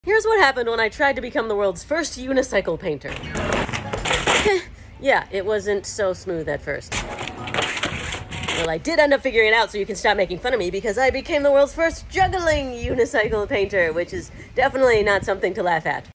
Here's what happened when I tried to become the world's first unicycle painter. Yeah, it wasn't so smooth at first. Well, I did end up figuring it out, so you can stop making fun of me, because I became the world's first juggling unicycle painter, which is definitely not something to laugh at.